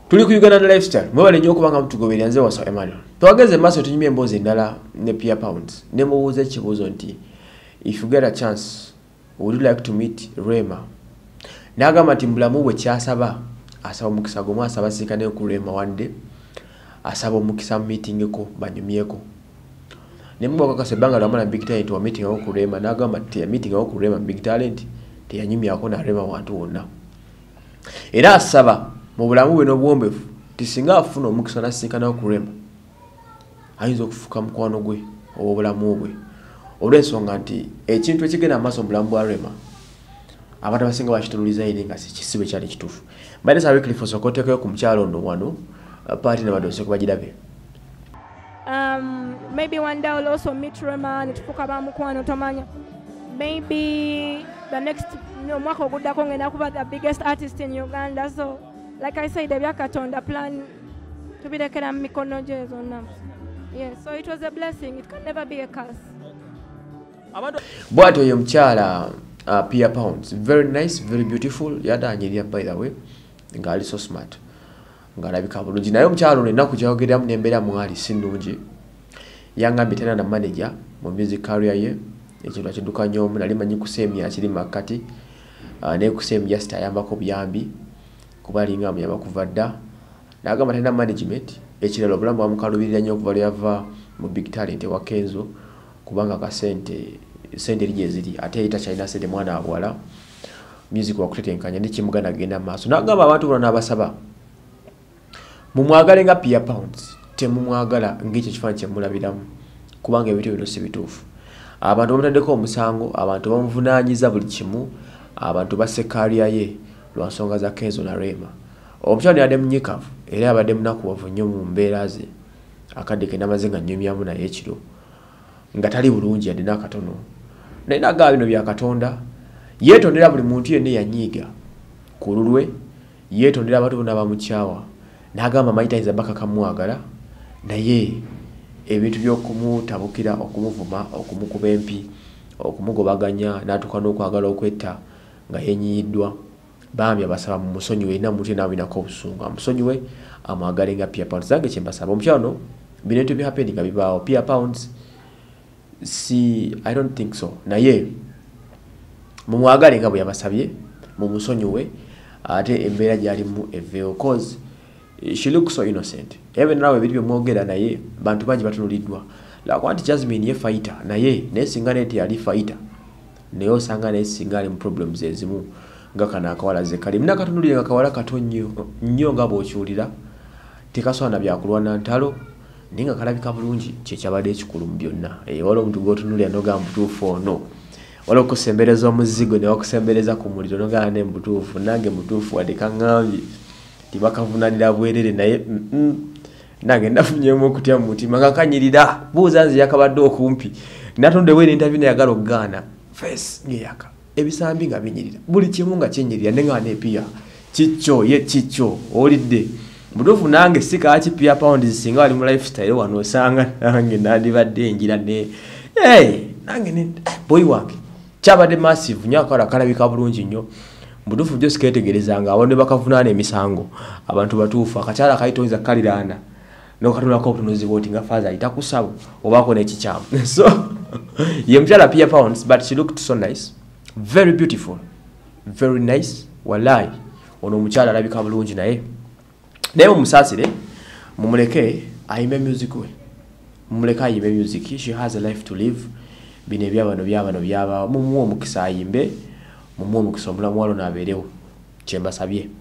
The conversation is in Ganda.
tuli ku Uganda lifestyle mwebale nnyo okubanga mutugoberera nze Wasa Emmanuel twageze maaso tunyumye emboozi endala ne Pia Pounds ne mubuuza ekibuuzo nti if you get a chance would you like to meet Rema n'agamba nti mbulamu bwe kyasaba asaba omukisa gomwe asaba sikane ku Rema one day asaba omukisa meeting ko banyumyeko ne mugwa kakasebanga lwamala big talent wa meeting ku Rema n'agamba nti meeting ku Rema big talent teyanyumyako na Rema wantu wonna era asaba mu bulamu bwe n'obwombefu tisinga afuna omukisa nasikana ku Rema ayinza okufuka mukwano gwe obulamu bwe olw'ensonga nti ekintu ekigenda amaaso mu bulamu bwa Rema abantu abasinga bakitunuliza ine nga kisibe kyali kituufu mbadde sa weekly for Sokoteko ku mukyalo ono wano party na badose kubagirabe. Maybe one day I'll also meet Rema nitufuka ba mukwano tomanya. Maybe the next mwaka ogudako ngenda kuba the biggest artist in Uganda, so like I said, the plan to be the mikono je zonna. Yeah, so it was a blessing. It can never be a curse. Bwato yo mchala Pia Pounds, very nice, very beautiful. Yada anyiria by the way. Ngali so smart. Ngalabika bulungi nayo mchalo ne nakujagera munembera mwali sindungi. Yanga bitena na manager mu music career ye. Ekintu kiduka nyomu nali manyi kusemya akiri makati. Ne kusemya stayamba ko byambi. Kubalinga mu yabakuvadda. Nagamba tena management ekiralo bulambo amukalubirira nnyo okuva yava mu big talent wa Kenzo kubanga ka sente lije ziri ate ita China sente mwana abwala music wa kutetenkanya ndi kimugana genda maaso nagamba abantu bonna abasaba mumwagale nga Pia Pounds temumwagala ng'ekyo kifaananyi kyemulabiramu kubanga ebintu bino si bituufu abantu bamutaddeko omusango abantu bamuvunaanyiza buli kimu abantu basekaaliya ye lwansonga za Kenzo na Rema omukyalo yadde munyikavu era abadde munakuwavu nnyo mu mbeera ze akadde ke namaze nga nnyumyamu naye ekiro nga tali bulungi yadde n'akatono naye nagaa bino bya Katonda yeetondera buli muntu yenna yanyiiga ku lulwe yeetondera abantu bonna bamukyawa n'agamba mayitayinza bakakamwagala naye ebintu by'okumutabukira okumuvuma okumukuba empi okumugobaganya n'atuuka n'okwagala okwetta nga yenyiyiddwa bambi abasaba mu musonyiwe ina mutu n'abinako obusungu amusonyiwe amwagale nga Pia Pounds zange kyembasaba omukyano bintu bihappening nga bibaawo Pia Pounds I don't think so naye mumwagale nga bwe yabasabye mu musonyiwe ate embeera gyalimu eveewo cause she looks so innocent even nawe ebiri byemwogera naye bantu bangi batunuliddwa lakuba nti Jasmine ye fighter naye nesinga neti yali fighter naye osanga nesinga ali mu problems ezimu nga kana akawala ze kali mna katunulire nga kawala kato nnyo nga bw'okiwulira tekaswana byakulwana ntalo ninga kalabika bulungi kyekyabadde ekikulu mu byonna wala omuntu gwotunulira noga mbutuufu ono wala okusembereza omuzigo ne wakusembereza ku muliro noga ne mbutuufu nange mutuufu wadde kaŋŋambye tibakavunanira bwerere naye nange ndafunyemu okutya mu mutima nga kanyirira buuza nze yakabadde okumpi natondewo n'interview nayagala okugaana face ngeyaka ebisambi nga binyirira buli kimu nga kyenyirira nenga ne Pia kiccho ye kiccho olidde mudofu nange sikaki Pia Pounds singa ali mu lifestyle wano osanga nange nandibadde enjira ne nange ne boy wange kyabadde massive nyakola kalabika bulungi nnyo mudofu byo siketegerezanga abone bakavunana emisango abantu batuufu akakyala kayitonza kalirana nokatulako obutunuzi bwoti nga father itakusabo obako n'ekikyamu so ye mjala Pia Pounds but she looked so nice. Very beautiful, very nice. Wallahi, ono mukyala alabika bulungi naye. Naye mumusasire, mumuleke ayimbe music we. Mumuleke ayimbe music. She has a life to live. Bine byaba mumuwa omukisa ayimbe, mumuwa omukisa omulamu walo n'abeerewo. Kyembasabye.